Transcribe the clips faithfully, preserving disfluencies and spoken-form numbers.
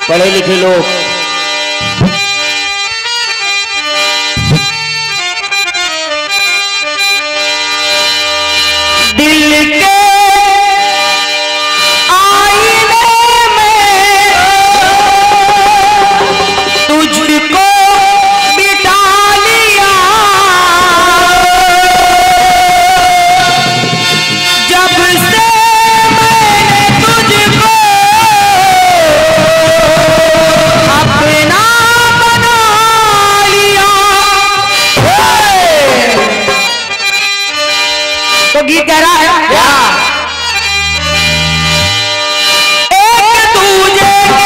पढ़े लिखे लोग दिल के गीत कह रहा है क्या? एक दूजे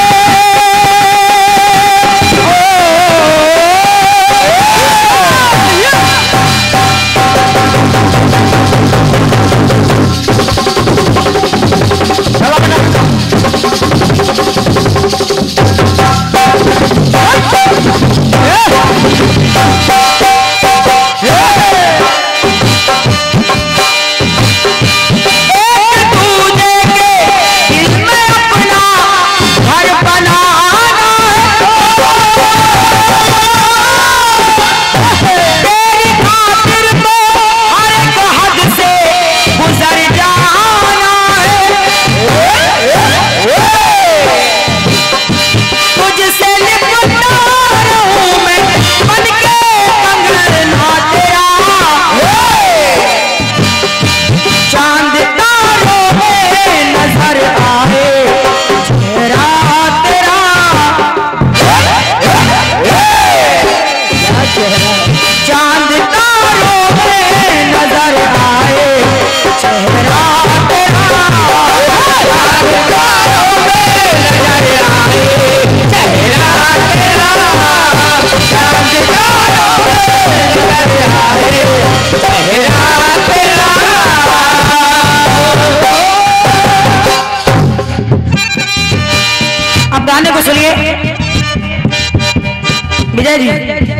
गाने को सुनिए विजय जी।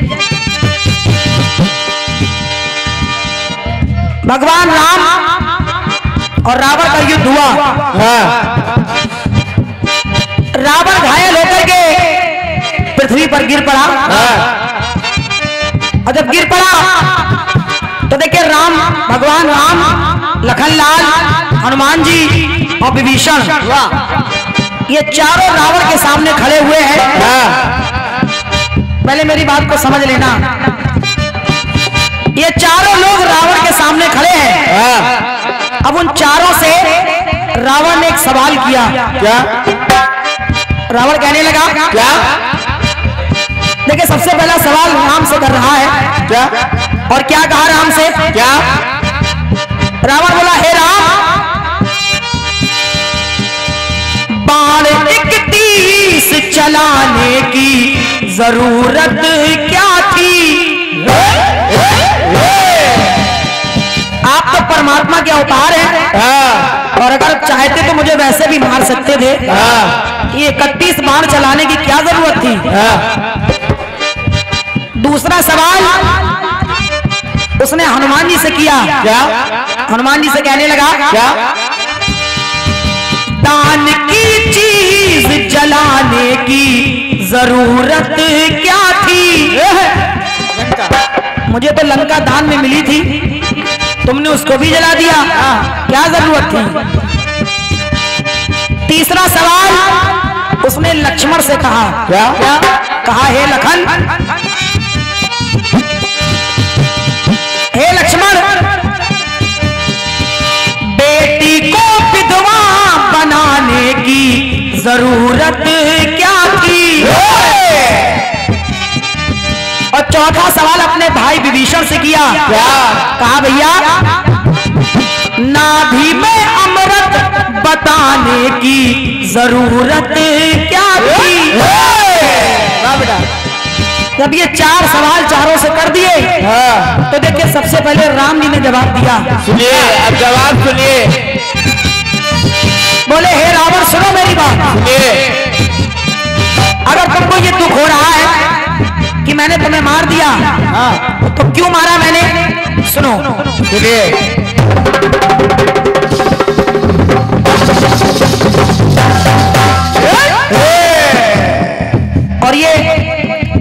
भगवान राम और रावण का युद्ध हुआ। रावण घायल होकर के पृथ्वी पर गिर पड़ा। और जब गिर पड़ा तो देखिए राम भगवान राम, लखनलाल, हनुमान जी और विभीषण ये चारों रावण के सामने खड़े हुए हैं। पहले मेरी बात को समझ लेना, ये चारों लोग रावण के सामने खड़े हैं। अब उन चारों से रावण ने एक सवाल किया। क्या? रावण कहने लगा क्या? देखिए सबसे पहला सवाल राम से कर रहा है। क्या? और क्या कहा राम से? क्या? रावण बोला, हे राम, बाण इकतीस चलाने की जरूरत क्या थी? आप तो परमात्मा के अवतार हैं और अगर चाहते तो मुझे वैसे भी मार सकते थे। ये इकतीस बाण चलाने की क्या जरूरत थी? दूसरा सवाल उसने हनुमान जी से किया। क्या? हनुमान जी से कहने लगा क्या? दान की चीज जलाने की जरूरत क्या थी? मुझे तो लंका दान में मिली थी, तुमने उसको भी जला दिया, क्या जरूरत थी? तीसरा सवाल उसने लक्ष्मण से कहा। क्या? क्या? कहा, हे लखन, हे लक्ष्मण, बेटी को विधवा बनाने की जरूरत क्या थी? और चौथा सवाल अपने भाई विभीषण से किया। क्या? कहा, भैया नाभि में अमृत बताने की जरूरत क्या थी? जब ये चार सवाल चारों से कर दिए तो देखिए सबसे पहले राम जी ने जवाब दिया। सुनिए, अब जवाब सुनिए। बोले, हे रावण, सुनो मेरी बात। सुनिए, अगर तुमको ये दुख हो रहा है कि मैंने तुम्हें मार दिया, तो क्यों मारा मैंने? सुनो, सुनिए।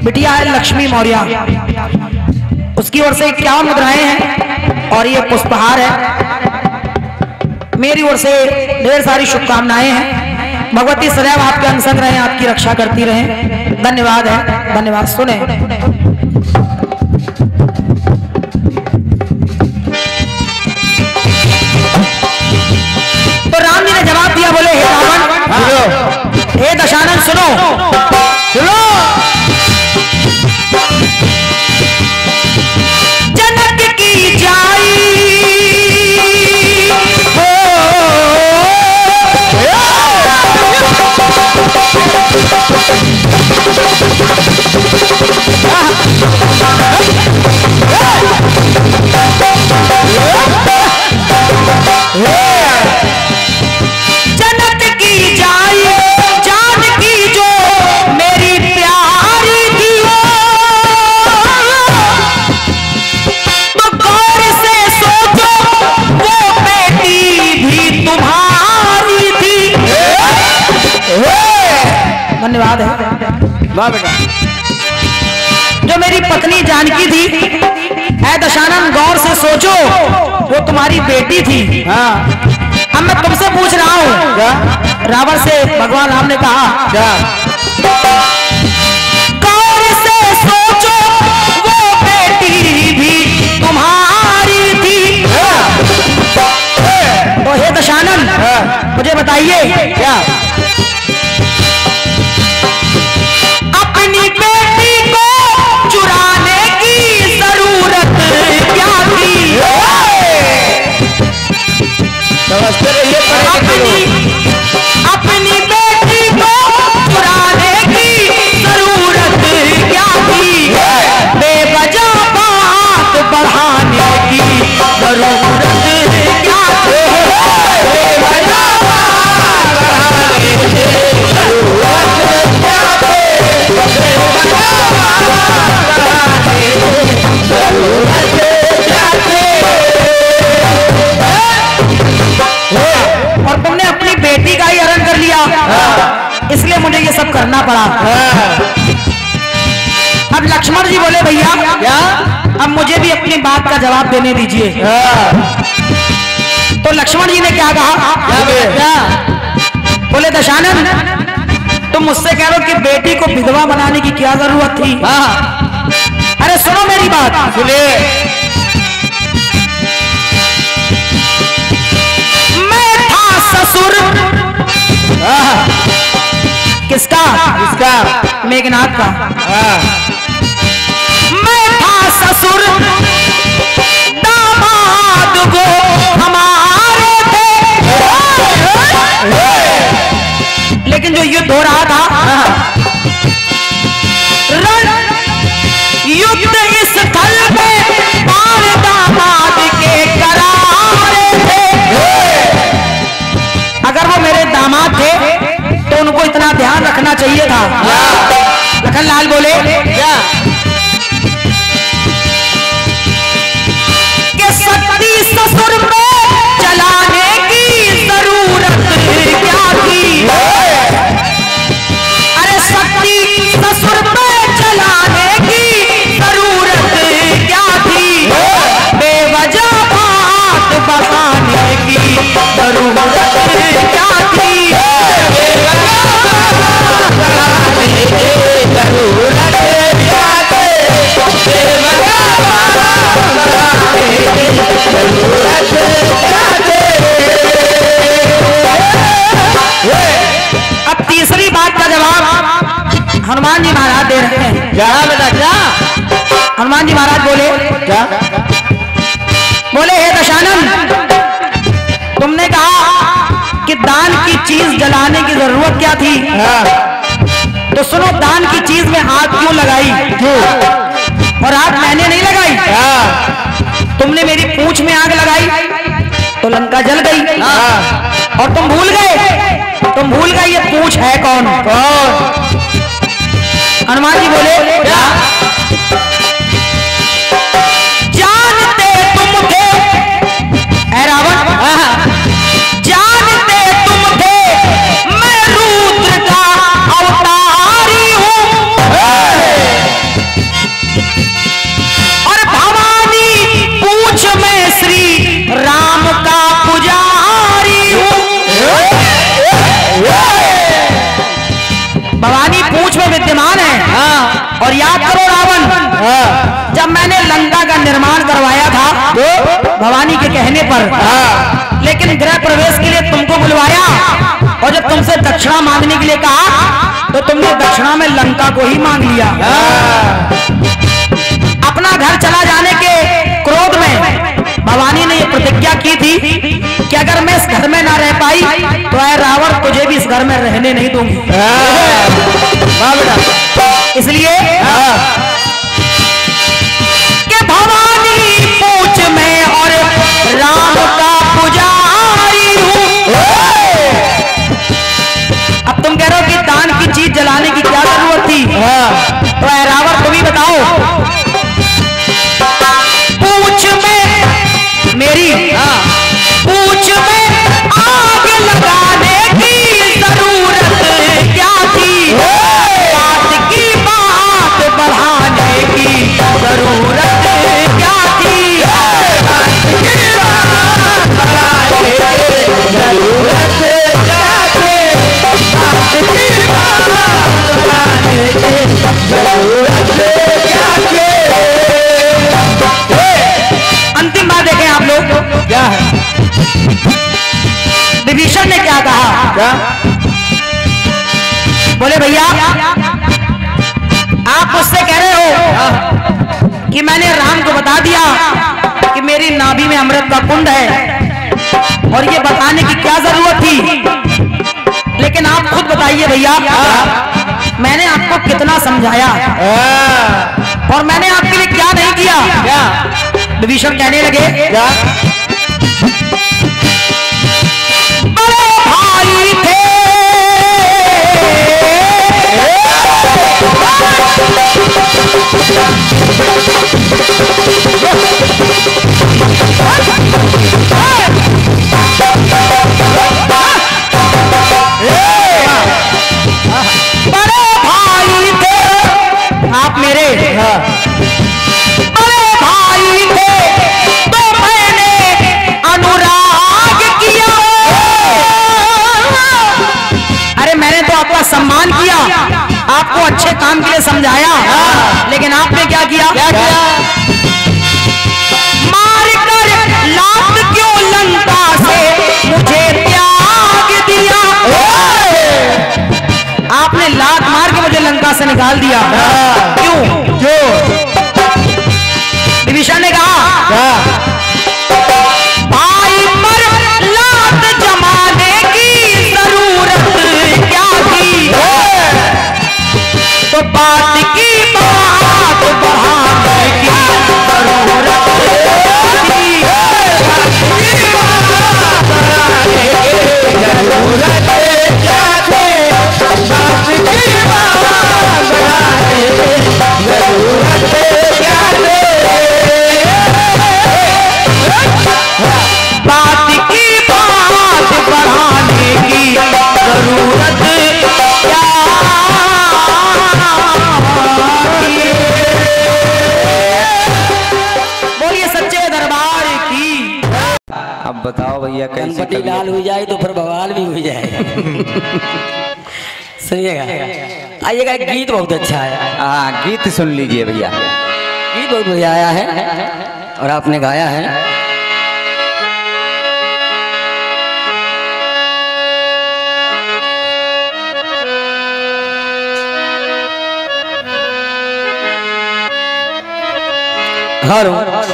बिटिया है लक्ष्मी मौर्य, उसकी ओर से क्या मुद्राएं हैं और ये पुष्पहार है। मेरी ओर से ढेर सारी शुभकामनाएं हैं। भगवती सदैव आपके अंग संग रहे, आपकी रक्षा करती रहे। धन्यवाद है, धन्यवाद। सुने तो राम जी ने जवाब दिया, बोले हे रावण, हे दशानन, सुनो सुनो। जनक की जाई हो, जनक की जाई जानकी जो मेरी प्यारी थी, तो गौर से सोचो वो बेटी भी तुम्हारी थी। धन्यवाद है। वाह बेटा। जो मेरी पत्नी जानकी थी, ऐ दशानन गौर से सोचो वो तुम्हारी बेटी थी। हाँ। अब मैं तुमसे पूछ रहा हूँ, क्या? रावण से भगवान राम ने कहा, क्या? गौर से सोचो वो बेटी भी तुम्हारी थी। तो हे दशानन, मुझे बताइए, क्या? अपनी बेटी को चुराने की जरूरत क्या थी? समझते रहिए। अपनी अपनी बेटी को चुराने की जरूरत क्या थी? बेवजह बात बढ़ाने की जरूरत क्या थी? बेवजह बात बढ़ाने की जरूरत क्या थी? बेवजह बात बढ़ाने की जरूरत क्या थी? और तुमने अपनी बेटी का ही हरण कर लिया, इसलिए मुझे ये सब करना पड़ा। अब लक्ष्मण जी बोले, भैया क्या? अब मुझे भी अपनी बात का जवाब देने दीजिए। तो लक्ष्मण जी ने क्या कहा? क्या? बोले दशानन, तुम मुझसे कह रहे हो कि बेटी को विधवा बनाने की क्या जरूरत थी? अरे सुनो मेरी बात। सुनिए। ससुर किसका? किसका? मेघनाथ का। मैं था ससुर, दामाद वो हमारे थे, लेकिन जो युद्ध हो रहा था, रण युद्ध इस स्थल में बाण दामाद के करारे थे। अगर वो मेरे दामाद थे तो उनको इतना ध्यान रखना चाहिए था। लखन लाल बोले, क्या? कि शक्ति ससुर में चलाने की जरूरत क्या थी? अरे शक्ति ससुर में चलाने की जरूरत क्या थी? बेवजह बात बढ़ाने की जरूरत क्या थी? अब तीसरी बात का जवाब हनुमान जी महाराज दे रहे हैं। क्या बेटा? क्या? हनुमान जी महाराज बोले, क्या? बोले हे दशानन, तुमने कहा कि दान की चीज जलाने की जरूरत क्या थी? तो सुनो, दान की चीज में आग क्यों लगाई? क्यों? और आग मैंने नहीं लगाई, तुमने मेरी पूंछ में आग लगाई तो लंका जल गई। और तुम भूल गए, तुम भूल गए ये पूंछ है कौन? कौन? हनुमान जी बोले, क्या? जानते तुम थे ऐ रावण, जानते तुम थे मैं रुद्र का अवतारी हूँ। और याद करो रावण, जब मैंने लंका का निर्माण करवाया था तो भवानी के कहने पर, लेकिन गृह प्रवेश के लिए तुमको बुलवाया और जब तुमसे दक्षिणा मांगने के लिए कहा तो तुमने दक्षिणा में लंका को ही मांग लिया। अपना घर चला जाने के क्रोध में भवानी ने यह प्रतिज्ञा की थी कि अगर मैं इस घर में ना रह पाई तो ऐ रावण तुझे भी इस घर में रहने नहीं दूंगी। इसलिए कि भवानी पूछ में और राम का पुजारी हूं। अब तुम कह रहे हो कि दान की चीज जलाने की क्या जरूरत थी, तो ऐ रावण तुम ही बताओ। पूछ में मेरी पूछ में आग लगाने की जरूरत क्या थी, बात की बात बढ़ाने की जरूरत क्या थी, जरूरत क्या थी, जरूरत क्या थी। अंतिम बात देखें आप लोग, क्या है विभीषण ने क्या कहा, क्या बोले भैया आप मुझसे कह रहे हो कि मैंने राम को बता दिया कि मेरी नाभि में अमृत का कुंड है और ये बताने की क्या जरूरत थी, लेकिन आप खुद बताइए भैया मैंने आपको कितना समझाया और मैंने आपके लिए क्या नहीं किया। विभीषण कहने लगे क्या, बड़े भाई थे बड़े भाई थे आप मेरे, बड़े भाई थे तो मैंने अनुराग किया। अरे मैंने तो आपका सम्मान किया, आपको अच्छे काम के लिए समझाया, लेकिन आपने क्या किया, क्या किया? मार कर लात क्यों लंका से मुझे त्याग दिया। आपने लात मार के मुझे लंका से निकाल दिया, क्यों क्यों? विभीषण ने कहा भाई पर लात जमाने की जरूरत क्या थी, तो बात की बात बढ़ाने की जरूरत थी, जरूरत क्या थी, बात की बात बढ़ाने की जरूरत क्या थी, बात की बात बढ़ाने की जरूरत क्या। बोलिए सच्चे दरबार की। अब बताओ भैया कैसी गणपति लाल हो जाए तो फिर बवाल भी हो जाए। सुनिएगा, आइएगा, एक गीत बहुत अच्छा है। हाँ गीत सुन लीजिए भैया, गीत बहुत बढ़िया आया है और आपने गाया है। हर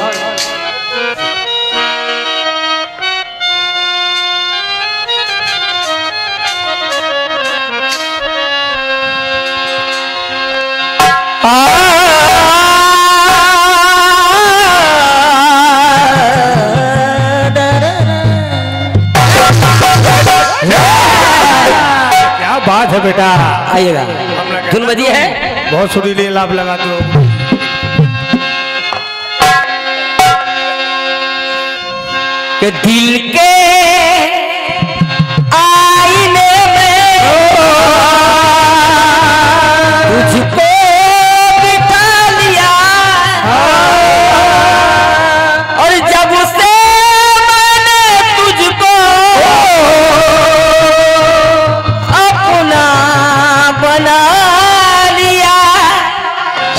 क्या बात है बेटा, आइएगा, धुन बजी है, बहुत सुरीली लाभ लगाते हो। कि दिल के आईने में तुझको बिठा लिया और जब से मैंने तुझको अपना बना लिया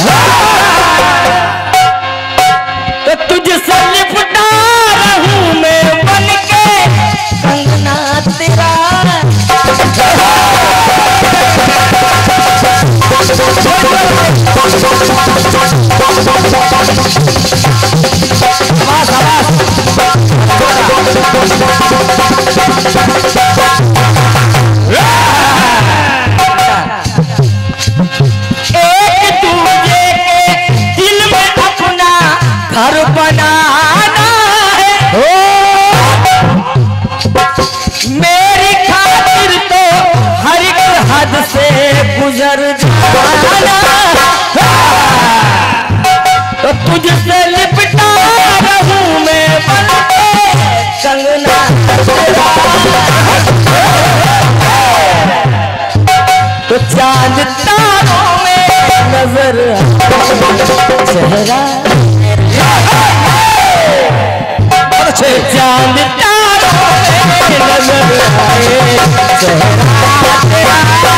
तो चांद तारों में नजर चेहरा चांद तारों में नजर आए चेहरा तेरा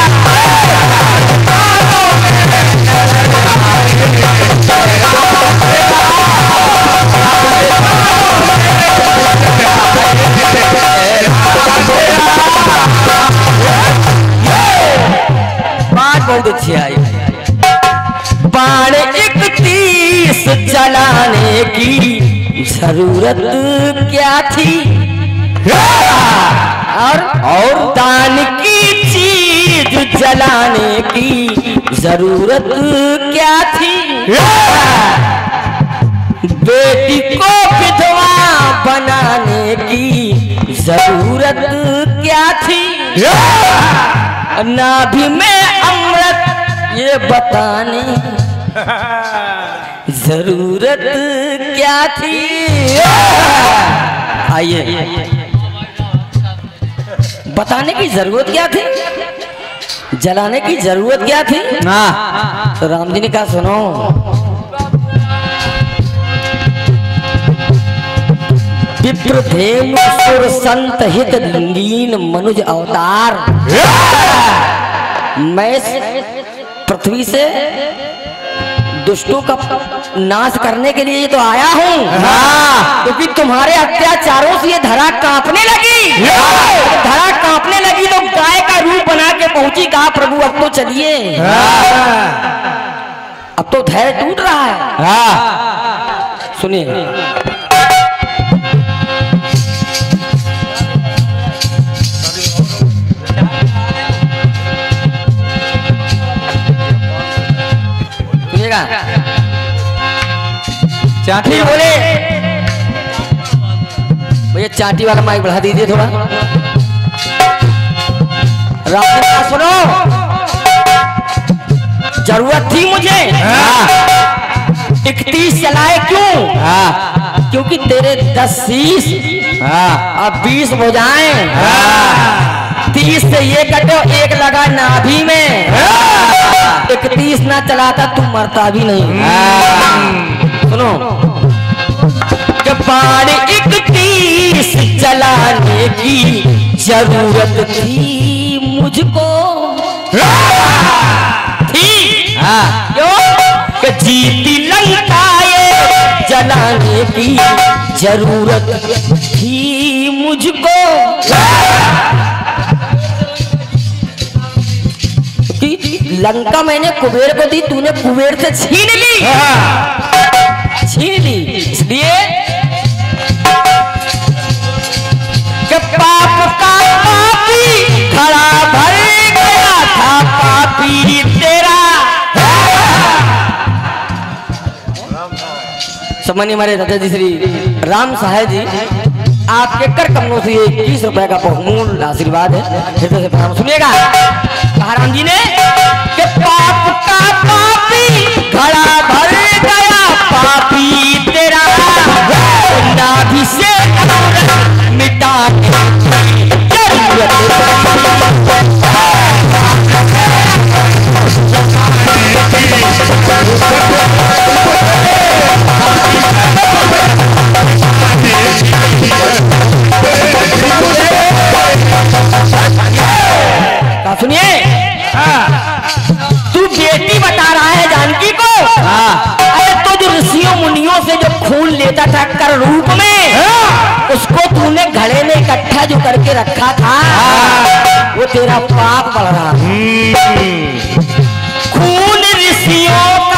बात बहुत अच्छी आई। बाण इकतीस चलाने की जरूरत क्या थी और और दान की चीज जलाने की जरूरत क्या थी। बेटी को विधवा बनाने की जरूरत क्या थी। नाभि में अमृत ये बताने जरूरत क्या थी। आइए बताने की जरूरत क्या थी, जलाने की जरूरत क्या थी। हाँ तो राम जी ने कहा सुनो, विप्र धेनु सुर संत हित लीन मनुज अवतार, मैं पृथ्वी से दुष्टों का नाश करने के लिए तो आया हूँ। हाँ। क्योंकि तुम्हारे अत्याचारों से ये धरा कांपने लगी। धरा कांपने लगी तो गाय का रूप बना के पहुंची, कहा प्रभु अब तो चलिए। हाँ। अब तो धैर्य टूट रहा है। हाँ। सुनिए, चाटी बोले भैया, चाटी वाला माइक बढ़ा दीजिए थोड़ा। राम सुनो, जरूरत थी मुझे। इकतीस चलाए क्यों? हाँ। क्योंकि तेरे दस शीश अब बीस भुजाएं, तीस से ये कटो एक लगा नाभि में। इकतीस ना चलाता तू मरता भी नहीं। सुनो, बाण इकतीस चलाने की जरूरत थी मुझको। थी क्यों? कि जीती लंका ये जलाने की जरूरत थी मुझको। लंका मैंने कुबेर को दी, तूने कुबेर से छीन ली। छीन ली इसलिए कि पाप का पापी खड़ा भर गया था पापी तेरा। सम्मानिए हमारे दादा जी श्री राम सहाय जी, आपके कर कमलों से इक्कीस रुपए का बहुमूल्य आशीर्वाद है। हृदय से प्रणाम। सुनिएगा राम जी ने कि पाप का पापी घड़ा भर गया पापी तेरा, नाभि से मिटाने का सुनिए। तू बेटी बता रहा है जानकी को। अरे तो जो ऋषियों मुनियों से जो खून लेता था कर रूप में, उसको तूने घड़े में इकट्ठा जो करके रखा था, वो तेरा पाप बढ़ रहा। खून ऋषियों का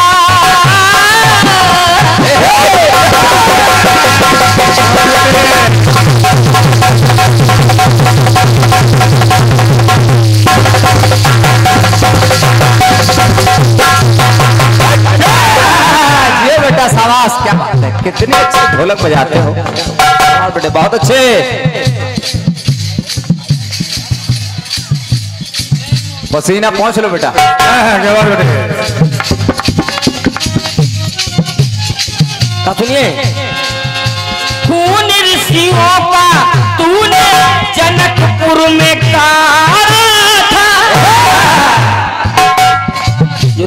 शाबाश, क्या बात है, कितने अच्छे ढोलक बजाते हो। और बेटे बहुत अच्छे। पसीना पहुंच लो बेटा। सुनिए, खून ऋषियों का तूने जनकपुर में काढ़ा था।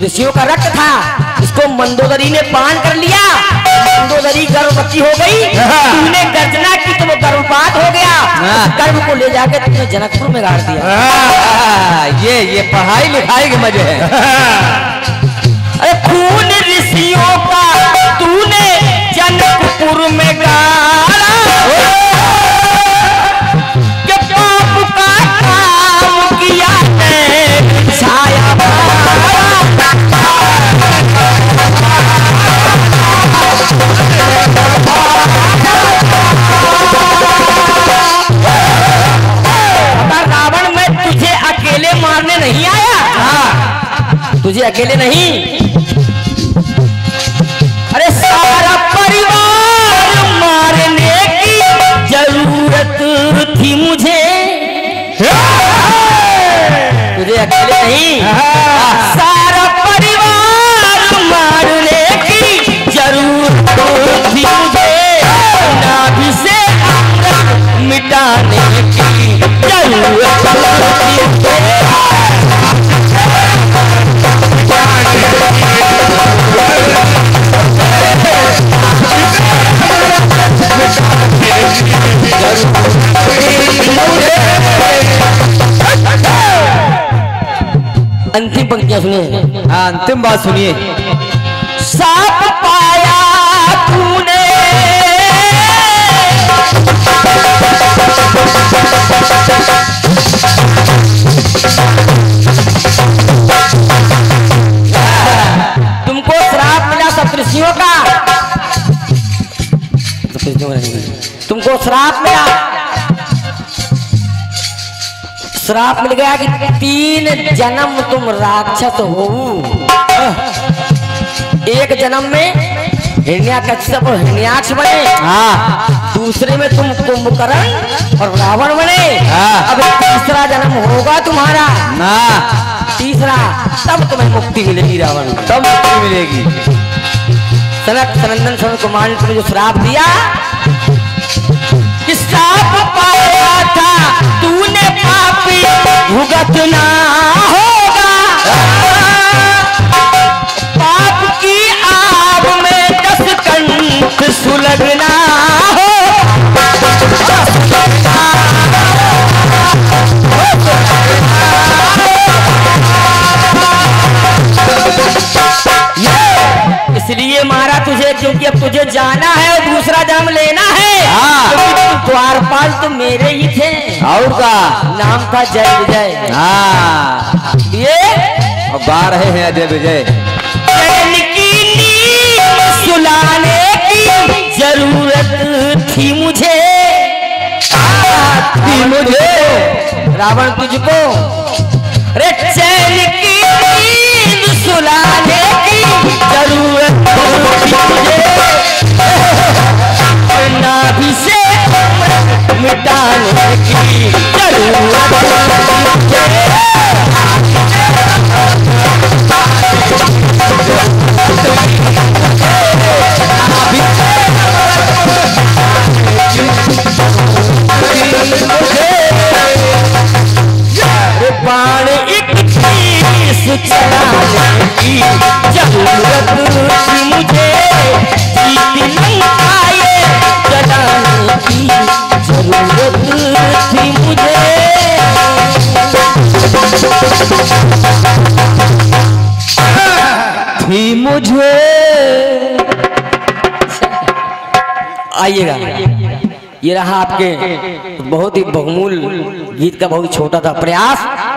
ऋषियों का रक्त था, इसको मंदोदरी ने पान कर लिया। मंदोदरी गर्भवती हो गई, तूने गर्जना की तो वो गर्भपात हो गया। गर्भ को ले जाके तुमने जनकपुर में गाड़ दिया। ये ये पढ़ाई लिखाई के मजे हैं। अरे खून ऋषियों का तूने जनकपुर में गाड़ा, कि पाप का काम किया है छाया रावण में तुझे अकेले मारने नहीं आया। तुझे अकेले नहीं, अरे सारा परिवार मारने की जरूरत थी मुझे। तुझे अकेले नहीं, सारा परिवार मारने की जरूरत थी मुझे। नाभि से अमृत मिटाने की जरूरत थी मुझे। अंतिम पंक्तियां सुनिए। हाँ, अंतिम बात सुनिए। साप पाया तूने, तुमको श्राप मिला सप्तऋषियों का। तुमको श्राप मिला, श्राप मिल गया कि तीन जन्म तुम राक्षस हो। एक जन्म में हिरण्याकश्यप और हिरण्याक्ष बने, हाँ, दूसरे में तुम कुंभकर्ण और रावण बने। हाँ। अब तीसरा जन्म होगा तुम्हारा ना, तीसरा, तब तुम्हें मुक्ति मिलेगी रावण। तब मुक्ति मिलेगी। सनक सनंदन सनत कुमार ने तुम्हें जो श्राप दिया, कि श्राप पाया था तूने पापी भुगतना होगा। पाप की आग में दस कंठ सुलगना हो। इसलिए मारा तुझे क्योंकि अब तुझे जाना है और दूसरा जन्म लेना है। हाँ। द्वारपाल तो मेरे ही थे, और का नाम था जय विजय। हाँ, ये अब गा रहे हैं अजय विजय। चैन की नींद सुलाने की जरूरत थी मुझे, थी मुझे रावण तुझको। अरे चैन की नींद सुलाने की जरूरत थी मुझे। नाभि से मिटाने की जरूरत थी मुझे। बाण एक चीज चलाने की जरूरत थी मुझे। जीत लंका ये जलाने की जरूरत थी मुझे। थी मुझे। आइएगा, ये रहा आपके बहुत ही बहुमूल गीत का बहुत छोटा था प्रयास।